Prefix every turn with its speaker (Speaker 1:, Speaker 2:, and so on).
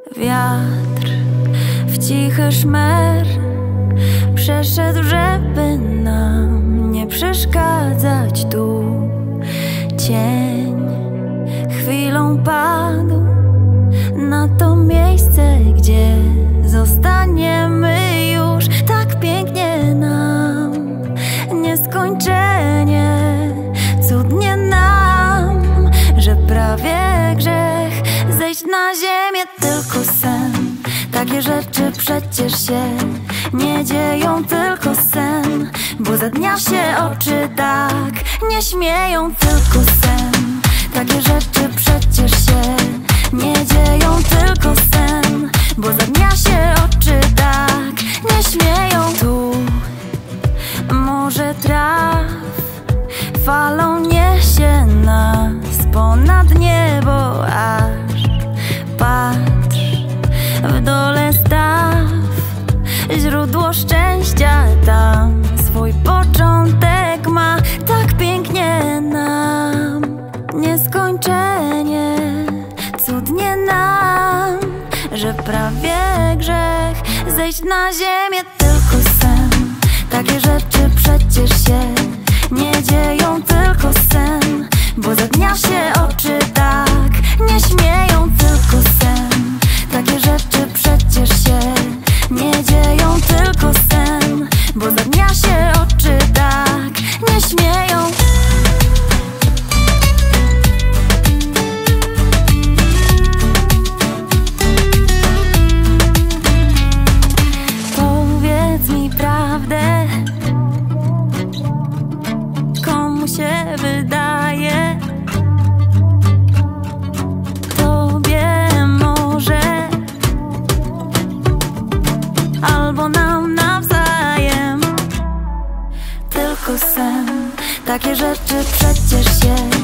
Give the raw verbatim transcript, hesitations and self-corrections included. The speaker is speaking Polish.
Speaker 1: Wiatr w cichy szmer przeszedł, żeby nam nie przeszkadzać tu. Cień chwilą padł na to miejsce, gdzie zostaniemy już. Tak pięknie nam, nieskończenie, cudnie nam, że prawie grzech zejść na ziemię. Tylko sen, takie rzeczy przecież się nie dzieją, tylko sen, bo za dnia się oczy tak nie śmieją. Tylko sen, takie rzeczy przecież się nie dzieją, tylko sen, bo za dnia się oczy tak nie śmieją. Tu morze traw falą niesie nas ponad niebo, aż patrz w dole staw, źródło szczęścia tam swój początek ma. Tak pięknie nam, nieskończenie, cudnie nam, że prawie grzech zejść na ziemię. Tylko sen, takie rzeczy przecież się nie dzieją, tylko sen, bo za dnia się oczy tak nie śmieją. Tylko sen, takie rzeczy przecież się nie dzieją, tylko sen, bo za dnia się oczy tak nie śmieją. Powiedz mi prawdę, komu się wydaje, tobie może, albo nam nawzajem. Tylko sen, takie rzeczy przecież się